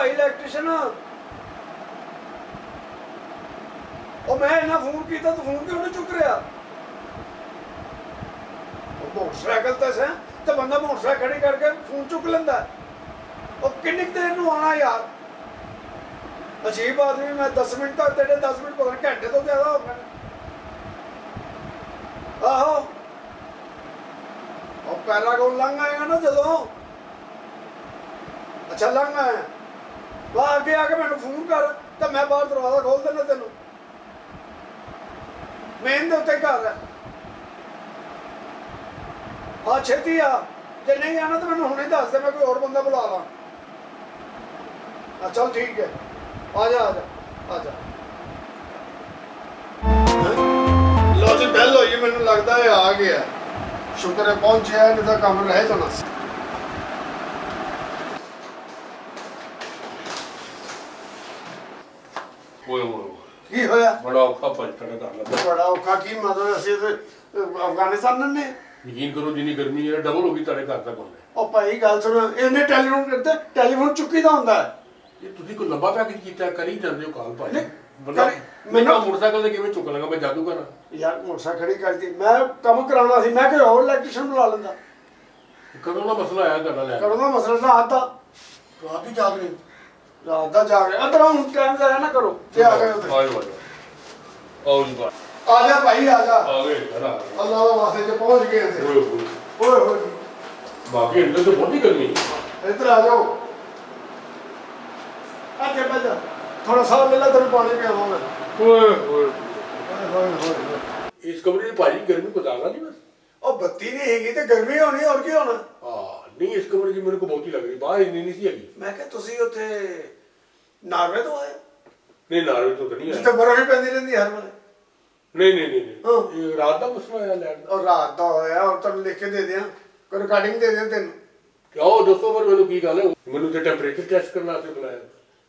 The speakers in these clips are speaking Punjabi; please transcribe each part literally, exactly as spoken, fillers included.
भाई इलैक्ट्रीशियन मैं इन्ना फोन किया तो फोन क्यों नहीं चुक रहा मोटरसाइकिल तो से तो बंदा मोटरसाइकिल खड़ी करके फोन चुक लेंदा किन्नी देर नूं आना यार अजीब आदमी मैं दस मिनट तक तेरे दस मिनट पता नहीं घंटे तो ज्यादा हो गए आहो और पहला कोल लंघ आएगा ना जो अच्छा लंघ आया वह आगे आके मैंने फोन कर तो मैं बाहर दरवाजा खोल देना तेन मेन के उत्ते घर है हाँ छेती आ जे नहीं आना तो मैं हुणे दस दे मैं कोई और बंदा बुला ला चल ठीक है आजा आजा आजा लो जी बेल होई मैनू लगता है आ गया शुक्र है पहुंचे नहीं तो काम रहे तो ना की होया बड़ा औखा पंचड़ा कर लगा बड़ा औखा की मतलब असि अफगानिस्तान ने यकीन करो जिनी गर्मी है डबल होगी तेरे घर तक होने ओ भाई गल सुनो इन्हें टेलीफोन करते टेलीफोन चुकी दा हुंदा है ये तुसी कोई लंबा पैकेज कीता कर ही जांदे हो काल भाई बंदा मैनू मोटरसाइकिल ते किवें चुक लगा मैं जादू करा यार मोटरसाइकिल खड़ी कर दी मैं काम कराना सी मैं कोई और इलेक्ट्रीशियन बुला लेंदा कदों दा मसला आया तेरा ले कदों दा मसला रात दा रात ही जाग रही रात दा जाग रहे अंदर हम टाइम जाया ना करो के आ गए आओ आओ आओ जी बात आजा भाई आजा आ गए अल्लाह अल्लाह वास्ते जो पहुंच गए थे ओए ओए ओए ओए बाकी अंदर तो बहुत ही गर्मी इधर आ जाओ आके बैठ जा थोड़ा सा ले ला तेरे पानी पियावा मैं ओए ओए ओए इस कमरे में भाई गर्मी को ज्यादा नहीं बस ओ बत्ती नहीं हैगी ते गर्मी होनी और की होना हां नहीं इस कमरे की मेरे को बहुत ही लग रही बाहर इतनी नहीं सी हैगी मैं कह तुसी उथे नार्वे तो आए नहीं नार्वे तो नहीं आया जिथे बर्फ ही पैंदी रहंदी हर वेले नहीं नहीं नहीं नहीं ये रात का मसला है लैंड और रात दा होया और तन लिख के दे दिया कोई रिकॉर्डिंग दे दे तेन क्या हो दोस्तों पर मैंने की गल है मैंने तो टेंपरेचर टेस्ट करना से बुलाया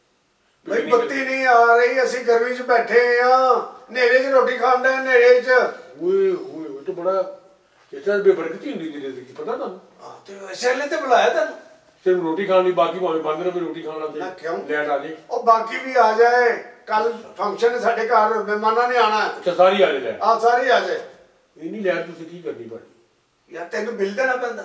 भाई बत्ती नहीं आ रही असि गर्मी च बैठे हां नेरे च रोटी खान दे नेरे च ओए ओए तो बड़ा इतना बेबरकती हुंदी दी जिंदगी पता ना हां ते वैसे ले ते बुलाया तन सिर्फ रोटी खानी बाकी भावे बंद रहे रोटी खाना ते क्यों लेट आ जाए और बाकी भी आ जाए कल फंक्शन है साडे घर मेहमानां ने आना है अच्छा सारी आ जाए हां सारी आ जाए इन्नी लैट तुसी की करनी भाई यार तेन बिल देना पैंदा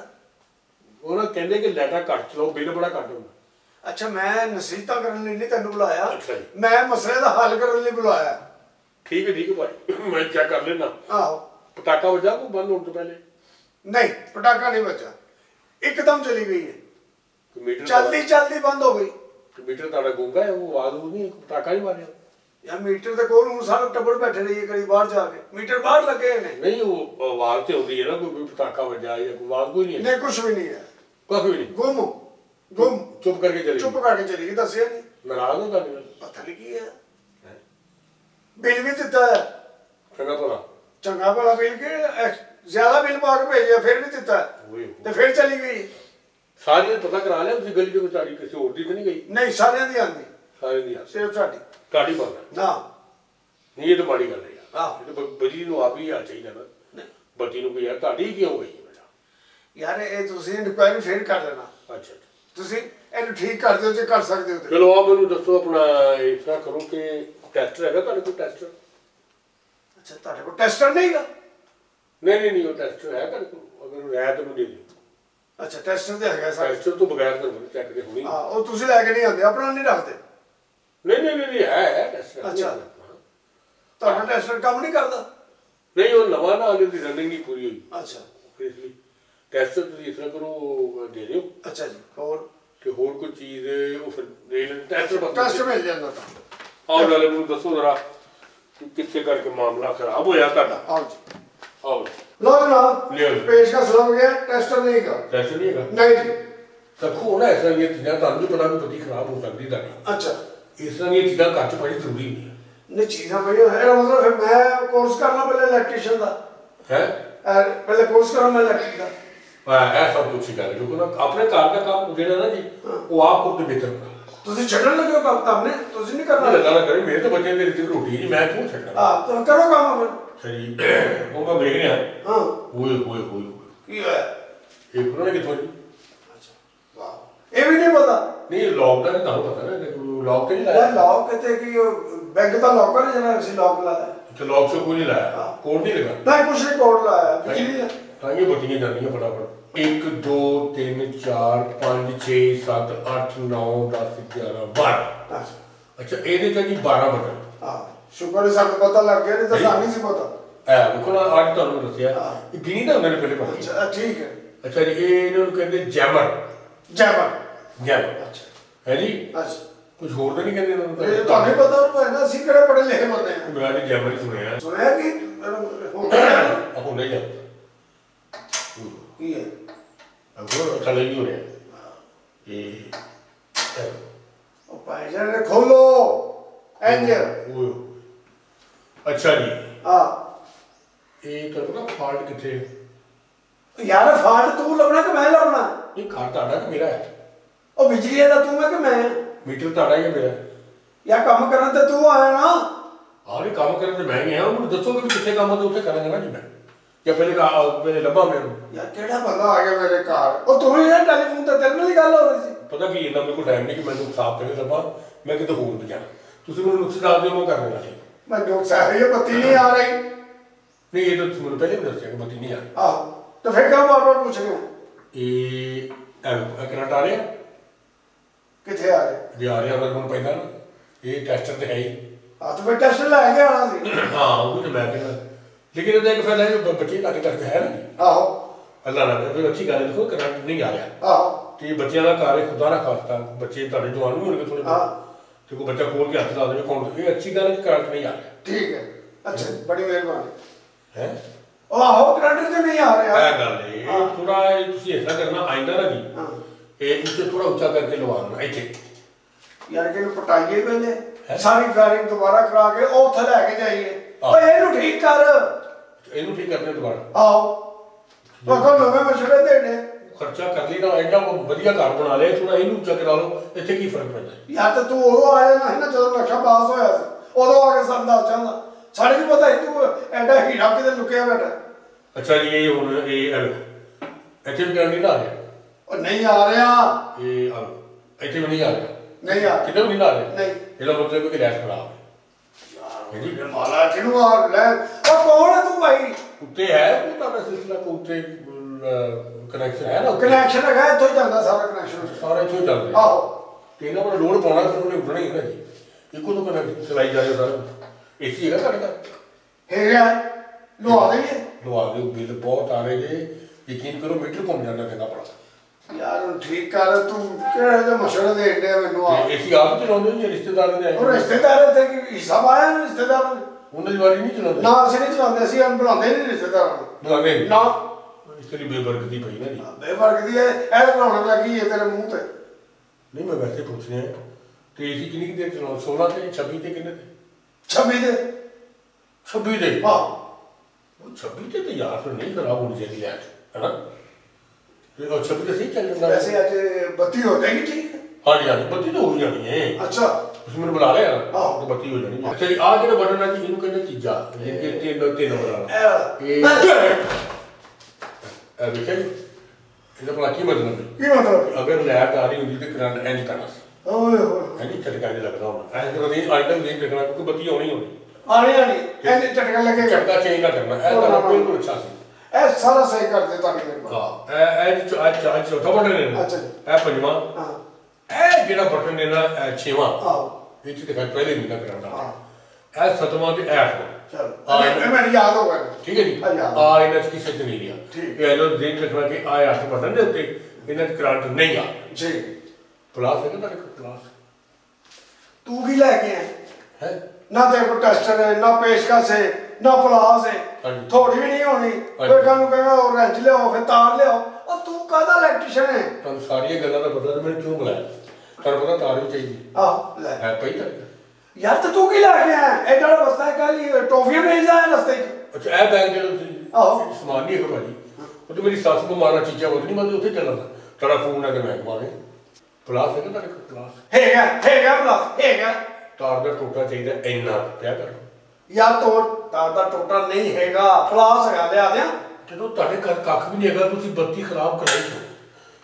ਉਹ ਨਾ ਕਹਿੰਦੇ ਕਿ ਲੈਟਾ ਘੱਟ ਚਲਾਓ ਬਿੱਲ ਬੜਾ ਘੱਟ ਹੁੰਦਾ अच्छा मैं नसीहतां करने ਲਈ ਨਹੀਂ ਤੈਨੂੰ ਬੁਲਾਇਆ अच्छा जी मैं मसले ਦਾ हल करने ਲਈ ਬੁਲਾਇਆ ठीक है ठीक है भाई मैं चेक कर लेना ਆਹੋ पटाखा बजा को बंद होने तो पहले नहीं पटाखा नहीं बचा एकदम चली गई है मीटर चलती चलती बंद हो गई मीटर ताड़ा गूंगा है वो आवाज नहीं पटाखा ही मारे यार मीटर तो कोल हूं सारा टब्बर बैठे रहिए कहीं बाहर जाके मीटर बाहर लगे ने नहीं वो आवाज से होती है ना कोई पटाखा बजा या कोई आवाज कोई नहीं है नहीं कुछ भी नहीं है कुछ भी नहीं गुम गुम चुप करके चली चुप करके चली गई दसिया नहीं नाराज हो ताने पता नहीं की है बिल भी दिता है चंगा भला चंगा भला बिल के ज्यादा बिल पा के भेजा फिर भी दिता है तो फिर चली गई सारी पता करा लिया तुसी गली के बेचारी किसी और दी तो नहीं गई नहीं सारे दी आंदी सारे दी सिर्फ साडी काटी पाना ना नहीं ये तो माड़ी गल है यार हां ये तो बजी नु आप ही आ चाहिए ना बत्ती नु कोई यार काटी क्यों गई बेटा यार ये तुसी इंक्वायरी फिर कर लेना अच्छा तुसी ਇਹਨੂੰ ਠੀਕ ਕਰ ਦਿਓ ਜੇ ਕਰ ਸਕਦੇ ਹੋ ਤੇ ਚਲੋ ਆ ਮੈਨੂੰ ਦੱਸੋ ਆਪਣਾ ਇਸ ਤਰ੍ਹਾਂ ਕਰੋ ਕਿ ਟੈਸਟਰ ਹੈਗਾ ਤੁਹਾਡੇ ਕੋਲ ਟੈਸਟਰ ਅੱਛਾ ਤੁਹਾਡੇ ਕੋਲ ਟੈਸਟਰ ਨਹੀਂਗਾ ਨਹੀਂ ਨਹੀਂ ਨਹੀਂ ਉਹ ਟੈਸਟਰ ਹੈ ਤੁਹਾਡੇ ਕੋਲ ਅਗਰ ਹੈ ਤਾਂ ਮੈਨੂੰ ਦੇ ਦਿਓ ਅੱਛਾ ਟੈਸਟਰ ਤੇ ਹੈਗਾ ਸਰ ਟੈਸਟਰ ਤੋਂ ਬਗੈਰ ਤਾਂ ਮੈਨੂੰ ਚੈੱਕ ਦੇ ਹੋਣੀ ਹਾਂ ਉਹ ਤੁਸੀਂ ਲੈ ਕੇ ਨਹੀਂ ਆਉਂਦੇ ਆਪਣਾ ਨਹੀਂ ਰੱਖਦੇ ਨਹੀਂ ਨਹੀਂ ਨਹੀਂ ਹੈ ਹੈ ਟੈਸਟਰ ਅੱਛਾ ਤੁਹਾਡਾ ਟੈਸਟਰ ਕੰਮ ਨਹੀਂ ਕਰਦਾ ਨਹੀਂ ਉਹ ਨਵਾਂ ਨਾ ਹਾਲੇ ਦੀ ਰਨਿੰਗ ਨਹੀਂ ਪੂਰੀ ਹੋਈ ਅੱਛਾ ਇਸ ਲਈ ਟੈਸਟਰ ਤੁਸੀਂ ਇਸ ਤਰ੍ਹਾਂ ਕਰੋ ਦੇ ਦਿਓ ਅੱਛਾ ਜੀ ਹੋਰ ਤੇ ਹੋਰ ਕੋਈ ਚੀਜ਼ ਉਹ ਫਿਰ ਦੇ ਲੈਣ ਟੈਸਟਰ ਬਸ ਟੈਸਟਰ ਮਿਲ ਜਾਂਦਾ ਤਾਂ ਆਓ ਨਾਲੇ ਮੈਨੂੰ ਦੱਸੋ ਜ਼ਰਾ ਕਿ ਕਿੱਥੇ ਕਰਕੇ ਮਾਮਲਾ ਖਰਾਬ ਹੋਇਆ ਤੁਹਾਡਾ ਆਓ ਜੀ ਆਓ ਲਓ ਜਨਾਬ ਲਿਓ ਪੇਸ਼ਕਸ਼ ਹੋ ਗਿਆ ਟੈਸਟਰ ਨਹੀਂ ਹੈਗਾ ਟੈਸਟਰ ਨਹੀਂ ਹੈਗਾ ਨਹੀਂ ਜੀ ਦੇਖੋ ਨਾ ਐਸਾ ਇਹ ਚੀਜ਼ਾਂ ਤੁਹਾਨੂੰ ਵੀ ਪਤਾ ਵੀ ਬੜੀ ਖਰਾਬ ਹੋ ਸਕਦੀ ਤੁਹਾਡੀ ਅੱਛਾ ਇਸ ਤਰ੍ਹਾਂ ਦੀਆਂ ਚੀਜ਼ਾਂ ਘਰ 'ਚ ਬੜੀ ਜ਼ਰੂਰੀ ਨਹੀਂ ਹੈ ਨਹੀਂ ਚੀਜ਼ਾਂ ਬੜੀਆਂ ਹੈ ਮਤਲਬ ਫਿਰ ਮੈਂ ਕੋਰਸ ਕਰਨਾ ਪਹਿਲੇ ਇਲੈਕਟ੍ਰੀਸ਼ੀਅਨ ਦਾ ਹੈ ਪਹਿਲੇ ਕੋਰਸ ਕਰਾਂ ਮੈਂ ਇਲੈਕਟ੍ਰੀਕ ਦਾ ਇਹ ਸਭ ਤੋਂ ਅੱਛੀ ਗੱਲ ਹੈ ਕਿਉਂਕਿ ਨਾ ਆਪਣੇ ਘਰ ਦਾ ਕੰਮ ਜਿਹੜਾ ਨਾ ਜੀ ਉਹ ਆਪ ਖੁਦ ਬਿਹਤਰ ਹੋਣਾ ਤੁਸੀਂ ਛੱਡਣ ਲੱਗੇ ਹੋ ਕੰਮ ਤਾਂ ਨੇ ਤੁਸੀਂ ਨਹੀਂ ਕਰਨਾ ਲੱਗਾ ਨਾ ਕਰੇ ਮੇਰੇ ਤਾਂ ਬੱਚੇ ਦੇ ਰਿਜ਼ਕ ਰੋਟੀ ਨਹੀਂ ਮੈਂ ਕਿਉਂ ਛੱਡਣਾ ਹਾਂ ਤਾਂ ਕਰੋ ਕੰਮ ਫਿਰ ਸਹੀ ਉਹ ਮੈਂ ਵੇਖ ਰਿਹਾ ਹਾਂ ਓਏ ਓਏ ਓਏ ਕੀ ਹੋਇਆ ਇਹ ਉਹਨਾਂ ਨੇ ਕਿੱਥੋਂ ਜੀ ਅੱਛਾ ਵਾਹ ਇਹ ਵੀ ਨਹੀਂ ਪਤਾ ਨਹੀਂ ਲੌਕ ਦਾ ਨਹੀਂ ਤੁਹਾਨੂੰ ਪਤਾ ਨਾ ਲੌਕ ਤੇ ਨਹੀਂ ਯਾਰ ਲਾਇਆ ਲੌਕ ਕਿਤੇ ਕੀ ਬੈਂਕ ਦਾ ਲੌਕਰ ਜਿਹੜਾ ਅਸੀਂ ਲੌਕ ਲਾਇਆ ਤੇ ਲੌਕ ਸੇ ਕੋਈ ਨਹੀਂ ਲਾਇਆ ਕੋਡ ਨਹੀਂ ਲਗਾ ਨਹੀਂ ਕੁਛ ਨਹੀਂ ਕੋਡ ਲਾਇਆ ਬਿਜਲੀ ਦਾ ਤਾਂ ਇਹ ਬੱਤੀਆਂ ਜਾਂਦੀਆਂ ਫਟਾਫਟ ਇੱਕ ਦੋ ਤਿੰਨ ਚਾਰ ਪੰਜ ਛੇ ਸੱਤ ਅੱਠ ਨੌ ਦਸ ਗਿਆਰਾਂ ਬਾਰਾਂ ਅੱਛਾ ਇਹਦੇ ਚ ਜੀ ਬਾਰਾਂ ਬਟਨ ਹਾਂ ਸ਼ੁਕਰ ਹੈ ਸਾਨੂੰ ਪਤਾ ਲੱਗ ਗਿਆ ਨਹੀਂ ਤਾਂ ਸਾਨੂੰ ਨਹੀਂ ਸੀ ਪਤਾ ਐ ਵੇਖੋ ਨਾ ਅੱਜ ਤੁਹਾਨੂੰ ਦੱਸਿਆ ਇਹ ਗਿਣੀ ਤਾਂ ਉਹਨਾਂ ਨੇ ਪਹਿਲੇ ਪਤਾ ਅੱਛਾ ਠੀਕ ਹੈ ਅੱਛਾ ਜੀ ਇਹ ਇਹਨਾਂ ਨੂੰ ਕਹਿੰਦੇ ਜੈਮਰ ਜੈਮਰ ਜੈਮਰ ਅੱਛਾ ਹੈ ਜੀ ਅੱਛਾ ਕੁਝ ਹੋਰ ਤਾਂ ਨਹੀਂ ਕਹਿੰਦੇ ਇਹਨਾਂ ਨੂੰ ਇਹ ਤੁਹਾਨੂੰ ਪਤਾ ਉਹ ਨਾ ਅਸੀਂ ਕਿਹੜੇ ਪੜੇ ਲਿਖੇ ਬੰਦੇ ਆ ਮੈਂ ਅੱਜ ਜੈਮਰ ਹੀ ਸੁਣਿਆ ਸੁਣਿਆ ਕਿ ਹੁੰਦਾ ਆ ਹੁੰਦਾ ਹੀ ਆ ਕੀ ਹੈ ਅਗਰ ਥੱਲੇ ਨਹੀਂ ਹੋ ਰਿਹਾ ਇਹ ਉਹ ਭਾਈ ਜਾਨ ਨੇ ਖੋਲੋ ਇੰਜ ਉਹ ਅੱਛਾ ਜੀ ਹਾਂ ਇਹ ਤੁਹਾਨੂੰ ਨਾ ਫਾਲਟ ਕਿੱਥੇ ਯਾਰ ਫਾਲਟ ਤੂੰ ਲੱਭਣਾ ਕਿ ਮੈਂ ਲੱਭਣਾ ਇਹ ਘਰ ਤੁਹਾਡਾ ਕਿ ਮੇਰਾ ਹੈ ਉਹ ਬਿਜਲੀ ਦਾ ਤੂੰ ਹੈ ਕਿ ਮੈਂ ਮੀਟਰ ਤੁਹਾਡਾ ਹੀ ਹੈ ਮੇਰਾ ਯਾ ਕੰਮ ਕਰਨ ਤੇ ਤੂੰ ਆਇਆ ਨਾ ਆਹ ਕੰਮ ਕਰਨ ਤੇ ਮੈਂ ਹੀ ਆ ਉਹਨੂੰ ਦੱਸੋਗੇ ਵੀ ਕਿੱਥੇ ਕੰਮ ਆ ਤੇ ਉੱਥੇ ਕਰਾਂਗਾ ਨਾ ਜੀ ਮੈਂ ਜਾਂ ਪਹਿਲੇ ਪਹਿਲੇ ਲੱਭਾ ਮੈਨੂੰ ਯਾਰ ਕਿਹੜਾ ਬੰਦਾ ਆ ਗਿਆ ਮੇਰੇ ਘਰ ਉਹ ਤੂੰ ਹੀ ਯਾਰ ਟੈਲੀਫੋਨ ਤੇ ਤੇਰੇ ਨਾਲ ਹੀ ਗੱਲ ਹੋ ਰਹੀ ਸੀ ਪਤਾ ਕੀ ਇੰਨਾ ਮੇਰੇ ਕੋਲ ਟਾਈਮ ਨਹੀਂ ਕਿ ਮੈਨੂੰ ਸਾਫ ਕਰੇ ਲੱਭਾ ਮੈਂ ਕਿਤੇ ਹੋਰ ਵੀ ਜਾਣਾ ਤੁਸੀਂ ਮੈਨੂੰ ਨੁਕਸ ਦੱਸ ਦਿਓ ਮੈਂ ਕਰ ਦੇਣਾ ਠੀਕ ਮੈਂ ਜੋ ਸਾਰੀ ਇਹ ਬੱਤੀ ਨਹੀਂ ਆ ਰਹੀ ਨਹੀਂ ਇਹ ਤਾਂ ਤੁਸੀਂ ਮੈਨੂੰ ਪਹਿਲੇ ਵੀ ਦੱਸਿਆ ਕਿ ਬੱਤੀ ਨਹੀਂ ਆ ਰਹੀ ਆਹ ਤੇ ਫਿਰ ਕਿਉਂ ਬਾਰ ਬਾਰ ਪੁੱਛ ਰਹੇ ਹੋ ਇਹ ਕਰੰਟ ਆ ਰਿਹਾ ਕਿੱਥੇ ਆ ਰਹੇ ਜੇ ਆ ਰਿਹਾ ਮੈਨੂੰ ਪੈਂਦਾ ਨਾ ਇਹ ਟੈਸਟਰ ਤੇ ਹੈ ਹੀ ਆ ਤੂੰ ਫਿਰ ਟੈਸਟ ਲੈ ਕੇ ਆਣਾ ਸੀ ਹਾਂ ਉਹ ਤੇ ਮੈਂ ਕਹਿੰਦਾ ਲੇਕਿਨ ਇਹਦਾ ਇੱਕ ਫਾਇਦਾ ਹੈ ਬੱਚੇ ਤੁਹਾਡੇ ਕਰਕੇ ਹੈ ਨਾ ਆਹੋ ਅੱਲਾ ਨਾ ਕਰੇ ਅੱਛੀ ਗੱਲ ਦੇਖੋ ਕਰੰਟ ਨਹੀਂ ਆ ਰਿਹਾ ਆਹੋ ਤੇ ਬੱਚਿਆਂ ਦਾ ਘਰ ਹੈ ਖੁਦਾ ਨਾ ਖਾਸਤਾ ਬੱਚੇ ਤੁਹਾਡੇ ਜਵਾਨ ਵੀ ਹੋਣਗੇ ਥੋੜੇ ਹਾਂ ਤੇ ਕੋਈ ਬੱਚਾ ਖੋਲ ਕੇ ਹੱਥ ਲਾ ਦੇਵੇ ਕੌਣ ਇਹ ਅੱਛੀ ਗੱਲ ਹੈ ਕਿ ਕਰੰਟ ਨਹੀਂ ਆ ਰਿਹਾ ਠੀਕ ਹੈ ਅੱਛਾ ਬੜੀ ਮਿਹਰਬਾਨੀ ਹੈ ਉਹ ਆਹੋ ਕਰੰਟ ਤੇ ਨਹੀਂ ਆ ਰਿਹਾ ਇਹ ਗੱਲ ਹੈ ਇਹ ਥੋੜਾ ਤੁਸੀਂ ਐਸਾ ਕਰਨਾ ਆਇੰਦਾ ਨਾ ਜੀ ਹਾਂ ਇਹ ਇੱਥੇ ਥੋੜਾ ਉੱਚਾ ਕਰਕੇ ਲਵਾਉਣਾ ਇੱਥੇ ਯਾਰ ਕਿ ਇਹਨੂੰ ਪਟਾਈਏ ਪਹਿਲੇ ਸਾਰੀ ਫਾਇਰਿੰਗ ਦੁਬਾਰਾ ਕਰਾ ਕੇ ਉਹ ਉੱਥੇ ਲੈ ਕੇ ਜਾਈਏ ਓਏ ਇਹਨੂੰ ਠੀਕ ਕਰ ਇਹਨੂੰ ਠੀਕ ਕਰਨੇ ਦੁਬਾਰਾ ਆਓ ਉਹ ਕੋਲ ਨਵੇਂ ਮਸ਼ਵਰੇ ਦੇਣੇ ਖਰਚਾ ਕਰ ਲਈ ਨਾ ਐਡਾ ਵਧੀਆ ਘਰ ਬਣਾ ਲਿਆ ਥੋੜਾ ਇਹਨੂੰ ਉੱਚਾ ਕਰਾ ਲਓ ਇੱਥੇ ਕੀ ਫਰਕ ਪੈਂਦਾ ਯਾਰ ਤੇ ਤੂੰ ਉਦੋਂ ਆਇਆ ਨਾ ਨਾ ਜਦੋਂ ਨਕਸ਼ਾ ਪਾਸ ਹੋਇਆ ਸੀ ਉਦੋਂ ਆ ਕੇ ਸਾਨੂੰ ਦੱਸ ਜਾਂਦਾ ਸਾਡੇ ਨੂੰ ਪਤਾ ਸੀ ਤੂੰ ਐਡਾ ਹੀਰਾ ਕਿਤੇ ਲੁਕਿਆ ਬੈਠਾ ਅੱਛਾ ਜੀ ਇਹ ਹੁਣ ਇਹ ਇੱਥੇ ਵੀ ਕਰੰਟ ਨਹੀਂ ਆ ਰਿਹਾ ਉਹ ਨਹੀਂ ਆ ਰਿਹਾ ਇਹ ਇੱਥੇ ਵੀ ਨਹੀਂ ਆ ਰਿਹਾ ਨਹੀਂ ਆ ਕਿਤੇ ਵੀ ਨਹੀਂ ਆ ਰਿਹਾ ਨਹੀਂ ਇਹਦਾ ਮਤਲਬ ਕਿ ਰੈਸ ਖਰਾਬ ਹੈ ਜੀ ਮਾਲਾ ਕਿਨੂੰ ਆ ਲੈ ਉਹ ਕੌਣ ਹੈ ਤੂੰ ਭਾਈ ਉੱਤੇ ਹੈ ਉਹ ਤੁਹਾਡਾ ਸਿਲਸਿਲਾ ਕੋ ਉੱਤੇ ਕਨੈਕਸ਼ਨ ਹੈ ਨਾ ਕਨੈਕਸ਼ਨ ਹੈਗਾ ਇੱਥੋਂ ਹੀ ਜਾਂਦਾ ਸਾਰਾ ਕਨੈਕਸ਼ਨ ਸਾਰਾ ਇੱਥੋਂ ਹੀ ਚੱਲ ਰਿਹਾ ਆਹੋ ਤੇ ਇਹਨਾਂ ਕੋਲ ਲੋਡ ਪਾਉਣਾ ਫਿਰ ਉਹਨੇ ਉੱਡਣਾ ਹੀ ਹੈ ਨਾ ਜੀ ਇੱਕੋ ਤੋਂ ਕਨੈਕਟ ਚਲਾਈ ਜਾ ਰਿਹਾ ਸਾਰਾ ਏਸੀ ਹੈਗਾ ਤੁਹਾਡੇ ਘਰ ਹੈਗਾ ਲਵਾ ਦੇਈਏ ਲਵਾ ਦਿਓ ਬਿੱਲ ਬਹੁਤ ਆ ਰਹੇ ਜੇ ਯਕੀਨ ਕਰੋ ਮੀਟਰ ਘੁੰਮ ਜਾਂਦਾ ਕਹਿੰਦਾ ਬੜਾ ਯਾਰ ਠੀਕ ਕਰ ਤੂੰ ਕਿਹੜਾ ਜਿਹਾ ਮਸ਼ਵਰਾ ਦੇ ਦੇ ਮੈਨੂੰ ਆ ਏਸੀ ਆਪ ਚਲਾਉਂਦੇ ਹੋ ਜਾਂ ਰਿਸ਼ਤੇਦਾਰਾਂ ਦੇ ਆਏ ਉਹ ਰਿਸ਼ਤੇਦਾਰ ਤੇ ਕੀ ਹਿਸਾਬ ਆਇਆ ਨਾ ਰਿਸ਼ਤੇਦਾਰ ਉਹਨਾਂ ਦੀ ਵਾਰੀ ਨਹੀਂ ਚਲਾਉਂਦੇ ਨਾ ਅਸੀਂ ਨਹੀਂ ਚਲਾਉਂਦੇ ਅਸੀਂ ਅਨ ਬਣਾਉਂਦੇ ਨਹੀਂ ਰਿਸ਼ਤੇਦਾਰਾਂ ਨੂੰ ਬੁਲਾਉਂਦੇ ਨਾ ਇਸ ਤੇਰੀ ਬੇਬਰਕਤੀ ਪਈ ਨਾ ਜੀ ਬੇਫਰਕ ਦੀ ਹੈ ਇਹ ਬਣਾਉਣ ਲੱਗੀ ਹੈ ਤੇਰੇ ਮੂੰਹ ਤੇ ਨਹੀਂ ਮੈਂ ਵੈਸੇ ਪੁੱਛ ਰਿਹਾ ਤੇ ਏਸੀ ਕਿੰਨੀ ਕੁ ਦੇਰ ਚਲਾਉਂ ਸੋਲਾਂ ਤੇ ਛੱਬੀ ਤੇ ਕਿੰਨੇ ਤੇ ਛੱਬੀ ਦੇ ਛੱਬੀ ਤੇ ਹਾਂ ਉਹ ਛੱਬੀ ਤੇ ਤਾਂ ਯਾਰ ਫਿਰ ਨਹੀਂ ਖਰਾਬ ਹੋਣੀ ਚਾਹੀਦੀ ਲੈਟ ਹੈਨਾ ਤੇ ਉਹ ਛੱਬੀ ਤੇ ਸਹੀ ਚੱਲ ਜਾਂਦਾ ਵੈਸੇ ਅੱਜ ਬੱਤੀ ਹੋ ਜਾਏਗੀ ਠੀਕ ਹਾਂਜੀ ਹਾਂਜੀ ਬੱਤੀ ਤਾਂ ਹੋ ਜਾਣੀ ਹੈ ਅੱਛਾ ਤੁਸੀਂ ਮੈਨੂੰ ਬੁਲਾ ਲਿਆ ਆਹੋ ਤੇ ਬੱਤੀ ਹੋ ਜਾਣੀ ਅੱਛਾ ਜੀ ਆਹ ਜਿਹੜਾ ਬਟਨ ਹੈ ਜੀ ਇਹਨੂੰ ਕਹਿੰਦੇ ਚੀਜ਼ਾਂ ਇਹ ਤਿੰਨ ਤਿੰਨ ਨੰਬਰ ਵਾਲਾ ਇਹ ਇਹ ਵੇਖਿਆ ਜੀ ਇਹਦਾ ਭਲਾ ਕੀ ਮਤਲਬ ਹੈ ਕੀ ਮਤਲਬ ਅਗਰ ਲਾਈਟ ਆ ਰਹੀ ਹੁੰਦੀ ਤੇ ਕਰੰਟ ਇੰਜ ਕਰਨਾ ਸੀ ਓਏ ਹੋਏ ਹਾਂਜੀ ਝਟਕਾ ਨਹੀਂ ਲੱਗਦਾ ਹੁਣ ਐਂ ਕਰੋ ਨਹੀਂ ਆਈਟਮ ਨਹੀਂ ਦੇਖਣਾ ਕਿਉਂਕਿ ਬੱਤੀ ਆਉਣੀ ਹੋਣੀ ਆਣੀ ਆਣੀ ਇਹਨੇ ਝਟਕਾ ਲੱਗੇਗਾ ਝਟਕਾ ਚੇਂਜ ਨਾ ਕਰਨਾ ਇਹ ਤਾਂ ਬਿਲਕੁਲ ਅੱਛਾ ਸੀ ਇਹ ਸਾਰਾ ਸਹੀ ਕਰਦੇ ਤੁਹਾਡੀ ਮੇਰੇ ਕੋਲ ਹਾਂ ਇਹ ਇਹ ਜੋ ਅੱਜ ਅੱਜ ਚੌਥਾ ਬਟਨ ਹੈ ਅੱਛਾ ਇਹ ਪੰਜਵਾਂ ਹਾਂ ਇਹ ਜਿਹੜਾ ਬਟਨ ਹੈ ਨਾ ਇਹ ਛੇਵਾਂ ਆਓ ਇਹ ਚ ਦਿਖਾਈ ਪਹਿਲੇ ਨਹੀਂ ਨਾ ਕਰਨਾ ਹਾਂ ਇਹ ਸਤਵਾਂ ਤੇ ਇਹ ਅੱਠਵਾਂ ਚਲ ਇਹ ਮੈਨੂੰ ਯਾਦ ਹੋ ਗਿਆ ਠੀਕ ਹੈ ਜੀ ਆ ਇਹਨਾਂ ਚ ਕਿਸੇ ਚ ਨਹੀਂ ਰਿਹਾ ਇਹ ਇਹਨਾਂ ਨੂੰ ਦੇਖ ਰੱਖਣਾ ਕਿ ਆ ਅੱਠ ਬਟਨ ਦੇ ਉੱਤੇ ਇਹਨਾਂ ਚ ਕਰੰਟ ਨਹੀਂ ਆ ਜੀ ਪਲਾਸ ਹੈ ਨਾ ਤੁਹਾਡੇ ਕੋਲ ਪਲਾਸ ਤੂੰ ਕੀ ਲੈ ਕੇ ਆਇਆ ਹੈ ਨਾ ਤੇਰੇ ਕੋਲ ਟੈਸਟਰ ਹੈ ਨਾ ਪੇਸ਼ਕਸ਼ ਹੈ ਨਾ ਪਲਾਸ ਹੈ ਥੋੜੀ ਵੀ ਨਹੀਂ ਹੋਣੀ ਕੋਈ ਕੰਮ ਕਹਿੰਦਾ ਉਹ ਰੈਂਚ ਲਿਆਓ ਫਿਰ ਤਾਰ ਲਿਆਓ ਉਹ ਤੂੰ ਕਾਹਦਾ ਇਲੈਕਟ੍ਰੀਸ਼ੀਅਨ ਹੈ ਤੁਹਾਨੂੰ ਸਾਰੀਆਂ ਗੱਲਾਂ ਦਾ ਪਤਾ ਤੇ ਮੈਨੂੰ ਕਿਉਂ ਬੁਲਾਇਆ ਤੁਹਾਨੂੰ ਪਤਾ ਤਾਰ ਵੀ ਚਾਹੀਦੀ ਆਹ ਲੈ ਹੈ ਪਈ ਤਾਂ ਯਾਰ ਤੇ ਤੂੰ ਕੀ ਲੈ ਕੇ ਆਇਆ ਐਡਾ ਬੜਾ ਬਸਤਾ ਕਾਲੀ ਟੋਫੀਆਂ ਵੇਚਦਾ ਹੈ ਰਸਤੇ 'ਚ ਅੱਛਾ ਇਹ ਬੈਗ ਜਿਹੜਾ ਤੁਸੀਂ ਆਹੋ ਸਮਾਨ ਨਹੀਂ ਹੈਗਾ ਭਾਜੀ ਉਹ ਤੇ ਮੇਰੀ ਸੱਸ ਬਿਮਾਰਾਂ ਚੀਜ਼ਾਂ ਉਹ ਨਹੀਂ ਮੈਂ ਉੱਥੇ ਚੱਲਦਾ ਤੁਹਾਡਾ ਫੋਨ ਹੈ ਤੇ ਮੈਂ ਕਮਾਵੇ ਪਲਾਸ ਹੈਗਾ ਤੁਹਾਡੇ ਕੋਲ ਪਲਾਸ ਹੈਗਾ ਹੈਗਾ ਪਲਾਸ ਹੈਗਾ ਤਾਰ ਦਾ ਟੋਟਾ ਚਾਹੀਦਾ ਇੰਨਾ ਪਿਆ ਕਰ ਯਾਰ ਤੋੜ ਤਾਰ ਦਾ ਟੋਟਾ ਨਹੀਂ ਹੈਗਾ ਪਲਾਸ ਹੈਗਾ ਲਿਆ ਦਿਆਂ ਜਦੋਂ ਤੁਹਾਡੇ ਘਰ ਕੱਖ ਵੀ ਨਹੀਂ ਹੈਗਾ ਤੁਸੀਂ ਬੱਤੀ ਖਰਾਬ ਕਰਾਈ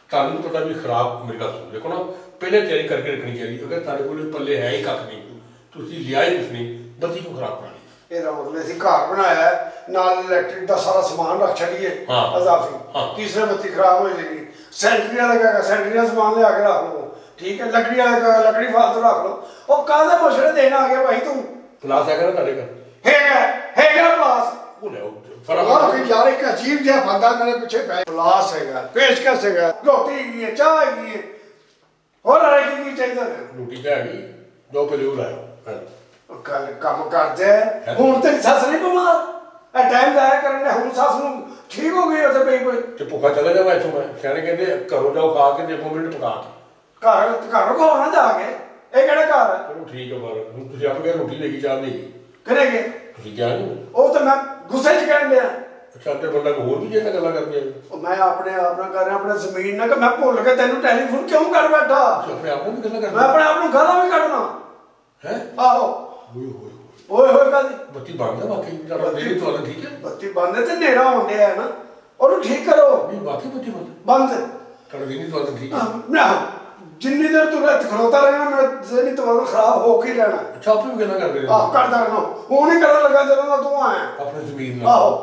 ਤੁਹਾਨੂੰ ਤਾਂ ਪਤਾ ਵੀ ਖਰਾਬ ਮੇਰੀ ਗੱਲ ਸੁਣੋ, ਦੇਖੋ ਨਾ ਪਹਿਲੇ ਤਿਆਰੀ ਕਰਕੇ ਰੱਖਣੀ ਚਾਹੀਦੀ। ਅਗਰ ਤੁਹਾਡੇ ਕੋਲ ਪੱਲੇ ਹੈ ਹੀ ਕੱਖ ਨਹੀਂ, ਤੁਸੀਂ ਲਿਆ ਹੀ ਕੁਛ ਨਹੀਂ, ਬੱਤੀ ਕਿਉਂ ਖਰਾਬ ਕਰਾਣੀ? ਇਹਦਾ ਮਤਲਬ ਅਸੀਂ ਘਰ ਬਣਾਇਆ ਹੈ, ਨਾਲ ਇਲੈਕਟ੍ਰਿਕ ਦਾ ਸਾਰਾ ਸਮਾਨ ਰੱਖ ਛੱਡੀਏ ਅਜ਼ਾਫੀ, ਤੀਸਰੇ ਬੱਤੀ ਖਰਾਬ ਹੋ ਜਾਏਗੀ। ਸੈਂਟਰੀਆਂ ਲਗਾ ਸੈਂਟਰੀਆਂ ਸਮਾਨ ਲਿਆ ਕੇ ਰੱਖ ਲਓ, ਠੀਕ ਹੈ। ਲੱਕੜੀ ਵਾਲਾ ਲੱਕੜੀ ਫਾਲਤੂ ਰੱਖ ਲਓ। ਉਹ ਕਾਹਦਾ ਮਸ਼ਵਰੇ ਦੇਣ ਆ ਗਿਆ ਭਾਈ ਤੂੰ? ਪਲਾਸ ਹੈਗਾ ਨਾ ਤੁਹਾਡੇ ਘਰ? ਹੈਗਾ ਹੈਗਾ ਪਲਾਸ। ਉਹ ਲੈ ਫਰਕ ਯਾਰ ਇੱਕ ਅਜੀਬ ਜਿਹਾ ਬੰਦਾ ਮੇਰੇ ਪਿੱਛੇ ਪੈ। ਪਲਾਸ ਹੈਗਾ, ਪੇਚਕਸ ਹੈਗਾ, ਰੋਟੀ ਹੈਗੀ ਹੈ, ਚਾਹ ਹੈਗੀ ਹੈ, ਹੋਰ ਆ ਕੀ ਕੀ ਚਾਹੀਦਾ? ਰੋਟੀ ਚਾਹ ਹੈਗੀ, ਦੋ ਪਹਿਲੇ ਉਹ ਲਾਓ। ਕੱਲ ਕੰਮ ਕਰਦੇ ਹੁਣ ਤੇ ਸੱਸ ਨਹੀਂ ਬਿਮਾਰ, ਇਹ ਟਾਈਮ ਜ਼ਾਇਆ ਕਰਨ ਦੇ। ਹੁਣ ਸੱਸ ਨੂੰ ਠੀਕ ਹੋ ਗਈ ਉੱਥੇ ਪਈ ਪਈ ਤੇ ਭੁੱਖਾ ਚਲਾ ਜਾਵਾ ਇੱਥੋਂ। ਮੈਂ ਸਿਆਣੇ ਕਹਿੰਦੇ ਘਰੋਂ ਜਾਓ ਖਾ ਕੇ, ਦੇਖੋ ਮਿੰਟ ਪਕਾ ਕੇ ਘਰ ਘਰੋਂ ਖਾਓ ਨਾ ਜਾ ਕੇ। ਇਹ ਕਿਹੜਾ ਘਰ ਹੈ? ਚਲੋ ਠੀਕ ਹੈ ਬਾਰ ਹੁਣ ਤੁਸੀਂ ਆਪ ਕਿਹਾ ਰੋਟੀ ਲੈ ਕੇ ਚਾਹ ਨਹੀਂ ਕਰੇਗੇ ਤੁਸੀਂ ਕਿਹਾ ਨਹੀਂ? ਉਹ ਤਾਂ ਮੈਂ ਗੁੱਸੇ 'ਚ ਕਹਿਣ ਡਿਆ। ਅੱਛਾ ਤੇ ਬੰਦਾ ਹੋਰ ਵੀ ਜੇ ਤਾਂ ਗੱਲਾਂ ਕਰਦੇ ਆ। ਮੈਂ ਆਪਣੇ ਆਪ ਨਾਲ ਕਰ ਰਿਹਾ, ਆਪਣੇ ਜ਼ਮੀਨ ਨਾਲ। ਕਿ ਮੈਂ ਭੁੱਲ ਕੇ ਤੈਨੂੰ ਟੈਲੀਫੋਨ ਕਿਉਂ ਕਰ ਬੈਠਾ? ਆਪਣੇ ਆਪ ਨੂੰ ਵੀ ਗੱਲਾਂ ਕਰਦੇ? ਮੈਂ ਆਪਣੇ ਆਪ ਨੂੰ ਗਾਲਾਂ ਵੀ ਕੱਢਣਾ ਹੈ। ਆਹੋ ਹੋਏ ਹੋਏ ਓਏ ਹੋਏ ਕਾਹਦੀ ਬੱਤੀ? ਬੱਤੀ ਬੰਦ ਹੈ ਵਾਕਈ? ਮੇਰੀ ਤੁਹਾਡਾ ਠੀਕ ਹੈ? ਬੱਤੀ ਬੰਦ ਹੈ ਤੇ ਹਨੇਰਾ ਹੋਣ ਡਿਆ ਹੈ ਨਾ, ਉਹਨੂੰ ਠੀਕ ਕਰੋ। ਨਹੀਂ ਬਾਕੀ ਬੱਤੀ ਬੰਦ ਬੰਦ ਤੁਹਾਡਾ ਦਿਨ ਹੀ ਤੁਹਾਡਾ ਠੀਕ ਹੈ? ਨਾ ਜਿੰਨੀ ਦੇਰ ਤੂੰ ਇੱਥੇ ਖਲੋਤਾ ਰਹੇਗਾ ਮੇਰਾ ਜ਼ਹਿਨੀ ਤਵੱਜੁ ਖਰਾਬ ਹੋ ਕੇ ਰਹਿਣਾ। ਅੱਛਾ ਆਪੇ ਵੀ ਗੱਲਾਂ ਕਰਦੇ ਆਹ ਕਰਦਾ ਰਹਿਣਾ। ਉਹ ਨਹੀਂ ਕਰਨ ਲੱਗਾ ਜਦੋਂ ਦਾ ਤੂੰ ਆਇਆ ਆਪਣੇ ਜ਼ਮੀਨ ਨਾਲ। ਆਹੋ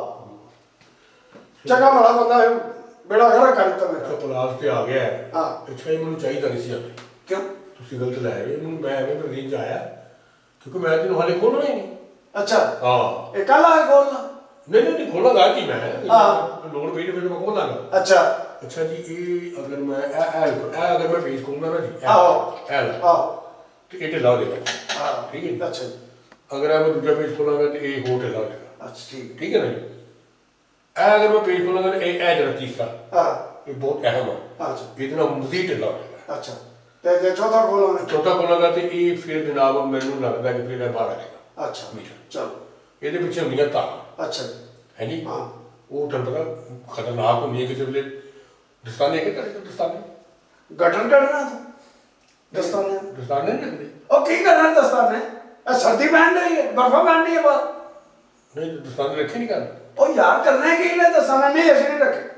ਚੰਗਾ ਭਲਾ ਬੰਦਾ ਹੈ, ਬੇੜਾ ਖੜਾ ਕਰ ਦਿੱਤਾ ਮੇਰਾ। ਪਲਾਸ ਤੇ ਆ ਗਿਆ ਹੈ। ਹਾਂ ਅੱਛਾ ਇਹ ਮੈਨੂੰ ਚਾਹੀਦਾ ਨਹੀਂ ਸੀ ਆਪੇ। ਕਿਉਂ? ਤੁਸੀਂ ਗਲਤ ਲੈ ਰਹੇ ਮੈਨੂੰ। ਮੈਂ ਐਵੇਂ ਮਰੀਜ਼ ਆਇਆ ਕਿਉਂਕਿ ਮੈਂ ਤੈਨੂੰ ਹਾਲੇ ਖੋਲਣਾ ਹੀ ਨਹੀਂ। ਅੱਛਾ ਹਾਂ ਇਹ ਕੱਲ ਆ ਖੋਲਣਾ? ਨਹੀਂ ਨਹੀਂ ਨਹੀਂ ਖੋਲਾਂਗਾ ਜੀ ਮੈਂ। ਹਾਂ ਲੋੜ ਪਈ ਤੇ ਫਿਰ ਮੈਂ ਖੋਲਾਂਗਾ। ਅੱਛਾ ਅੱਛਾ ਜੀ ਇਹ ਅਗਰ ਮੈਂ ਇਹ ਇਹ ਅਗਰ ਮੈਂ ਪੇਜ ਖੋਲਣਾ ਨਾ ਜੀ ਆਹੋ ਇਹ ਲਾ ਆਹੋ ਤੇ ਇਹ ਢਿੱਲਾ ਹੋ ਜਾਏਗਾ। ਹਾਂ ਠੀਕ ਹੈ। ਅੱਛਾ ਅਗਰ ਮੈਂ ਦੂਜਾ ਪੇਜ ਖੋਲਾਂਗਾ ਤੇ ਇਹ ਹੋਰ ਢਿੱਲਾ ਹੋ ਜਾਏਗਾ। ਅੱਛਾ ਠੀਕ ਠੀਕ ਹੈ ਨਾ ਜੀ। ਇਹ ਅਗਰ ਮੈਂ ਪੇਜ ਖੋਲਾਂਗਾ ਤੇ ਇਹ ਇਹ ਜਿਹੜਾ ਤੀਸਰਾ ਹਾਂ ਇਹ ਬਹੁਤ ਅਹਿਮ ਹੈ। ਅੱਛਾ ਇਹਦੇ ਨਾਲ ਮਜ਼ੀਦ ਢਿੱਲਾ ਹੋ ਜਾਏਗਾ। ਅੱਛਾ ਤੇ ਜੇ ਚੌਥਾ ਖੋਲੋਗੇ? ਚੌਥਾ ਖੋਲਾਂਗਾ ਤੇ ਇਹ ਫਿਰ ਜਨਾਬ ਮੈਨੂੰ ਲੱਗਦਾ ਕਿ ਫਿਰ ਇਹ ਬਾਹਰ ਆ ਜਾਏਗਾ। ਅੱਛਾ ਮੀਟਰ ਚਲੋ ਇਹਦੇ ਪਿੱਛੇ ਹੁੰਦੀਆਂ ਤਾਰਾਂ। ਅੱਛਾ ਹੈ ਜੀ। ਹਾਂ ਉਹ ਤੁਹਾਨੂੰ ਪਤਾ ਖਤਰਨਾਕ ਹੁੰਦੀ ਹੈ ਕਿਸੇ ਵੇਲੇ। ਦਸਤਾਨੇ ਕਿ ਕਰੇ ਦਸਤਾਨੇ ਗਠਨ ਕਰਨਾ ਤੂੰ ਦਸਤਾਨੇ? ਦਸਤਾਨੇ ਨਹੀਂ ਲੱਗਦੇ। ਉਹ ਕੀ ਕਰਨਾ ਦਸਤਾਨੇ? ਇਹ ਸਰਦੀ ਪਹਿਨ ਰਹੀ ਹੈ, ਬਰਫਾ ਪਹਿਨਣੀ ਹੈ ਬਾਹਰ। ਨਹੀਂ ਦਸਤਾਨੇ ਰੱਖੇ ਨਹੀਂ ਕਰ। ਉਹ ਯਾਰ ਕਰਨੇ ਕੀ ਨੇ ਦਸਤਾਨੇ? ਨਹੀਂ ਅਸੀਂ ਨਹੀਂ ਰੱਖੇ।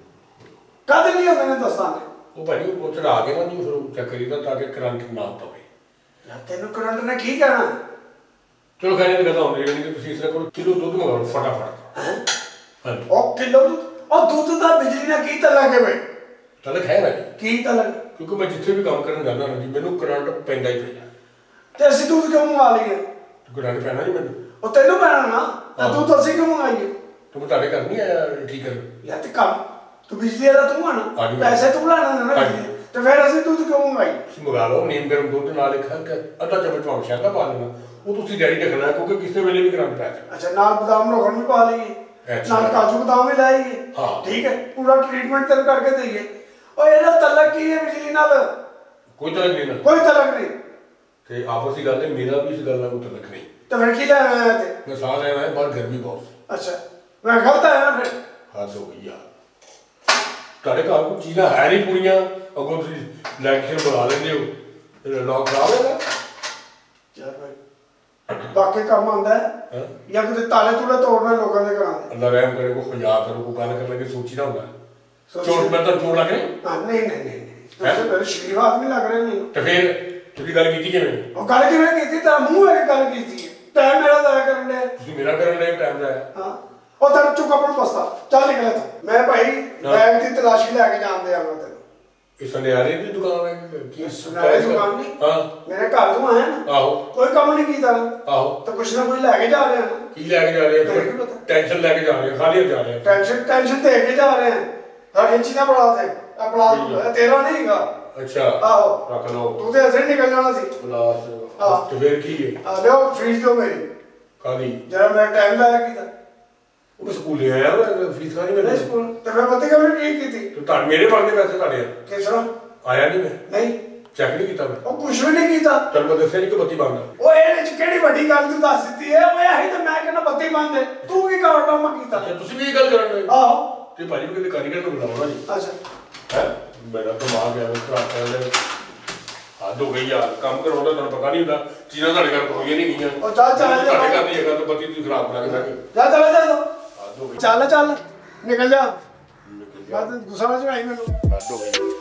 ਕਦ ਨਹੀਂ ਹੁੰਦੇ ਨੇ ਦਸਤਾਨੇ? ਉਹ ਭਾਈ ਉਹ ਚੜਾ ਕੇ ਨਾ ਨਹੀਂ ਫਿਰ ਚੈੱਕ ਕਰੀਦਾ ਤਾਂ ਕਿ ਕਰੰਟ ਨਾ ਪਵੇ। ਯਾਰ ਤੈਨੂੰ ਕਰੰਟ ਨੇ ਕੀ ਕਹਿਣਾ? ਚਲੋ ਖੈਰ ਇਹ ਗੱਲਾਂ ਹੁੰਦੀਆਂ ਨੇ ਕਿ ਤੁਸੀਂ ਇਸ ਤਰ੍ਹਾਂ ਕਰੋ ਕਿਲੋ ਦੁੱਧ ਮੰਗਾਓ ਫਟਾਫਟ। ਹੈ ਹਾਂਜੀ ਉਹ ਕਿਲੋ ਦੁੱਧ? ਉਹ ਦੁੱਧ ਦਾ ਬਿਜਲੀ ਨਾਲ ਕੀ ਤਲਕ ਹੈ ਬਈ? ਤਲਕ ਹੈ ਨਾ ਜੀ। ਕੀ ਤਲਕ? ਕਿਉਂਕਿ ਮੈਂ ਜਿੱਥੇ ਵੀ ਕੰਮ ਕਰਨ ਜਾਂਦਾ ਨਾ ਜੀ ਮੈਨੂੰ ਕਰੰਟ ਪੈਂਦਾ ਹੀ ਪੈਂਦਾ। ਤੇ ਅਸੀਂ ਦੁੱਧ ਕਿਉਂ ਮੰਗਾ ਲਈਏ? ਕਰੰਟ ਪੈਣਾ ਨਹੀਂ ਮੈਨੂੰ। ਉਹ ਤੈਨੂੰ ਪੈਣਾ ਨਾ ਤੇ ਦੁੱਧ ਅਸੀਂ ਕਿਉਂ ਮੰਗਾਈਏ? ਤੂੰ ਤੁਹਾਡੇ ਘਰ ਨਹੀਂ ਆਇਆ ਠੀਕ ਕਰ? ਯਾਰ ਤੇ ਕੰਮ ਤੂੰ ਬਿਜਲੀ ਵਾਲਾ ਤੂੰ ਆਣਾ, ਪੈਸੇ ਤੂੰ ਲਾਣਾ ਨਾ ਬਿਜਲੀ ਤੇ ਫਿਰ ਅਸੀਂ ਦੁੱਧ ਕਿਉਂ ਮੰਗਾਈਏ? ਤੁਸੀਂ ਮੰਗਾ ਲਓ ਨੀਮ ਗਰਮ ਦੁੱਧ ਨਾਲ ਇੱਕ ਅੱਧਾ ਚਮਚ ਤੁਹਾਨੂੰ ਸ਼ਹਿਦ ਦਾ ਪਾ ਦੇਣਾ। ਉਹ ਤੁਸੀਂ ਡੈਡੀ ਰੱਖਣਾ ਕਿਉਂਕਿ ਕਿਸੇ ਵੇਲੇ ਵੀ ਕਰੰਟ ਪੈ ਜਾਏ। ਅੱਛਾ ਨਾਲ ਬਦਾਮ ਰੋਗਣ ਵੀ ਪਾ ਲਈਏ, ਨਾਲ ਕਾਜੂ ਬਦਾਮ ਵੀ ਲਾਈਏ। ਹਾਂ ਠੀਕ ਹੈ ਪੂਰਾ ਟ੍ਰੀਟਮੈਂਟ ਤੈਨੂੰ ਕਰਕੇ ਦੇਈਏ। ਉਹ ਇਹਦਾ ਤਲਕ ਕੀ ਹੈ ਬਿਜਲੀ ਨਾਲ? ਕੋਈ ਤਲਕ ਨਹੀਂ ਨਾ। ਕੋਈ ਤਲਕ ਨਹੀਂ। ਤੇ ਆਪਸ ਦੀ ਗੱਲ ਹੈ ਮੇਰਾ ਵੀ ਇਸ ਗੱਲ ਨਾਲ ਕੋਈ ਤਲਕ ਨਹੀਂ। ਤੇ ਫਿਰ ਕੀ ਲੈ ਆਇਆ ਤੇ? ਮੈਂ ਸਾਹ ਲੈਣਾ ਹੈ ਬਾਹਰ ਗਰਮੀ ਬਹੁਤ। ਅੱਛਾ ਮੈਂ ਗਲਤ ਆਇਆ ਫਿਰ? ਹੱਦ ਹੋ ਗਈ ਯਾਰ। ਤੁਹਾਡੇ ਘਰ ਕੋਈ ਚੀਜ਼ਾਂ ਹੈ ਨਹੀਂ ਪੂਰੀਆਂ ਅੱਗੋਂ ਤੁਸੀਂ ਇਲੈਕਟ੍ਰੀਸ਼ਨ ਬੁਲਾ ਲੈਂਦੇ ਹੋ। ਲੋਕ ਖਰਾਬ ਹੈਗਾ ਯਾਰ ਭਾਈ ਬਾਕੀ ਕੰਮ ਆਉਂਦਾ ਹੈ ਜਾਂ ਕਿਤੇ ਤਾਲੇ ਤੂਲੇ ਤੋੜਨੇ ਲੋਕਾਂ ਦੇ ਘਰਾਂ ਦੇ? ਅੱਲਾ ਰਹਿਮ ਕਰੇ ਕੋਈ ਖੁਦਾ ਕਰੋ ਕੋਈ ਗੱਲ ਕਰਨ ਲੱਗੇ ਸੋਚੀ ਨਾ ਹੁੰਦਾ। ਚੋਰ ਮੈਂ ਤਾਂ ਚੋਰ ਲੱਗ ਰਹੇ? ਨਹੀਂ ਨਹੀਂ ਨਹੀਂ ਤੁਸੀਂ ਮੇਰੇ ਸ਼ਰੀਫ ਆਦਮੀ ਲੱਗ ਰਹੇ ਨਹੀਂ। ਤੇ ਫਿਰ ਤੁਸੀਂ ਗੱਲ ਕੀਤੀ ਕਿਵੇਂ? ਉਹ ਗੱਲ ਕਿਵੇਂ ਕੀਤੀ? ਤਾਂ ਮੂੰਹ ਹੈ ਗੱਲ ਕੀਤੀ ਹੈ। ਟਾਈਮ ਮੇਰਾ ਜ਼ਾਇਆ ਕਰਨ ਦੇ। ਤੁਸੀਂ ਮੇਰਾ ਕਰਨ ਲਈ ਟਾਈਮ ਲਾਇਆ। ਹਾਂ ਉਹ ਤੈਨੂੰ ਚੁੱਕ ਆਪਣਾ ਬਸਤਾ ਚੱਲ ਨਿਕਲੇ ਤੂੰ। ਮੈਂ ਭਾਈ ਬੈਗ ਦੀ ਤਲਾਸ਼ੀ ਲੈ ਕੇ ਜਾਂਦੇ ਆ ਮੈਂ ਤੈਨੂੰ। ਇਹ ਸੁਨਿਆਰੇ ਦੀ ਦੁਕਾਨ ਹੈ ਕੀ? ਸੁਨਿਆਰੇ ਦੀ ਦੁਕਾਨ ਨਹੀਂ। ਹਾਂ ਮੇਰੇ ਘਰ ਤੋਂ ਆਇਆ ਨਾ। ਆਹੋ ਕੋਈ ਕੰਮ ਨਹੀਂ ਕੀਤਾ। ਆਹੋ ਤਾਂ ਕੁਛ ਨਾ ਕੁਛ ਲੈ ਕੇ ਜਾ ਰਹੇ ਆ। ਕੀ ਲੈ ਕੇ ਜਾ ਰਹੇ ਆ? ਟੈਨਸ਼ਨ ਲੈ ਕੇ ਜਾ ਰਹੇ ਆ ਖਾਲੀ ਜਾ ਰਹੇ ਆ। ਟੈਨਸ਼ਨ ਟੈਨਸ਼ਨ ਦੇ ਕੇ ਜਾ ਰਹੇ ਆ। ਸਾਡੀ ਚੀਜ਼ਾਂ ਬਣਾ ਦੇ ਆ ਬਣਾ ਤੇਰਾ ਨਹੀਂ ਹੈਗਾ। ਅੱਛਾ ਆਹੋ ਰੱਖ ਲਓ। ਤੂੰ ਤੇ ਅਸਰ ਨਿਕਲ ਜਾਣਾ ਸੀ। ਬਲਾਸ ਤੇ ਫਿਰ ਕੀ ਹੈ? ਆ ਲਿਓ ਫੀਸ ਦਿਓ ਮੇਰੀ। ਕਾਦੀ? ਜਰਾ ਮੇਰਾ ਟਾਈਮ ਲਾਇਆ ਕੀਤਾ। ਉਹ ਸਕੂਲੇ ਆਇਆ ਉਹ ਫੀਸ ਕਾਹਦੀ ਨਹੀਂ ਮੈਨੂੰ? ਸਕੂਲ ਤੇ ਫਿਰ ਬੱਤੀ ਕਮਰੇ ਠੀਕ ਕੀਤੀ। ਤੇ ਤਾਂ ਮੇਰੇ ਬਣਦੇ ਪੈਸੇ ਤੁਹਾਡੇ ਕਿਸ ਤਰ੍ਹਾਂ? ਆਇਆ ਨਹੀਂ ਮੈਂ ਨਹੀਂ ਚੈੱਕ ਨਹੀਂ ਕੀਤਾ ਮੈਂ। ਉਹ ਕੁਛ ਵੀ ਨਹੀਂ ਕੀਤਾ। ਚਲ ਮੈਂ ਦੱਸਿਆ ਨਹੀਂ ਕਿ ਬੱਤੀ ਬੰਦ। ਉਹ ਇਹਦੇ ਚ ਕਿਹੜੀ ਵੱਡੀ ਗੱਲ ਤੂੰ ਦੱਸ ਦਿੱਤੀ ਹੈ? ਓਏ ਆਹੀ ਤਾਂ ਮੈਂ ਕਹਿੰਦਾ ਬੱਤੀ ਬੰਦ ਹੈ। ਤੂੰ ਕੀ ਕਾਰਨਾਮਾ ਕੀਤਾ? ਅੱਛਾ ਤੁਸੀਂ ਵੀ ਇਹ ਗੱਲ ਕਰਨ ਲੱਗੇ? ਆਹੋ ਤੇ ਭਾਜੀ ਕਿਤੇ ਕਾਰੀਗਰ ਨੂੰ ਬੁਲਾਉਣਾ ਜੀ। ਅੱਛਾ ਹੈ ਮੇਰਾ ਦਿਮਾਗ ਹੈ ਉਹ ਖਰਾਬ ਕਰ ਲੈ। ਹੱਦ ਹੋ ਗਈ ਯਾਰ ਕੰਮ ਕਰਾਉਂਦਾ ਤੁਹਾਨੂੰ ਪਤਾ ਨਹੀਂ ਹੁੰਦਾ ਚੀਜ਼ਾਂ ਸਾਡੇ ਘਰ ਹੋਈਆਂ ਨਹੀਂ ਗਈਆਂ। ਉਹ ਚੱਲ ਚੱਲ ਤੁਹਾਡੇ ਘਰ ਨਹੀਂ ਹੈਗਾ ਤਾਂ ਬੱਤੀ ਤੁਸੀਂ ਖਰਾਬ ਕਰਾ ਕੇ ਬੈਠੇ। ਜਾ ਚਲਾ ਜਾ ਹੱਦ ਹੋ ਗਈ। ਚੱਲ ਚੱਲ ਨਿਕਲ ਜਾ। ਮੈਂ ਤਾਂ ਗੁੱਸਾ ਨਾ ਚੜਾਈ ਮੈਨੂੰ। ਹੱਦ ਹੋ ਗਈ।